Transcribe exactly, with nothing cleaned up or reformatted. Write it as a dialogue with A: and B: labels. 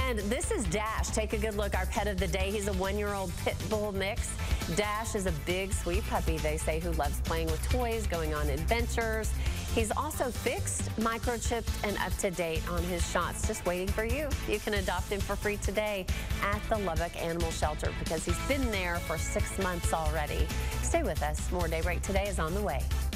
A: And this is Dash. Take a good look. Our pet of the day. He's a one-year-old pit bull mix. Dash is a big, sweet puppy, they say, who loves playing with toys, going on adventures. He's also fixed, microchipped, and up-to-date on his shots, just waiting for you. You can adopt him for free today at the Lubbock Animal Shelter because he's been there for six months already. Stay with us. More Daybreak Today is on the way.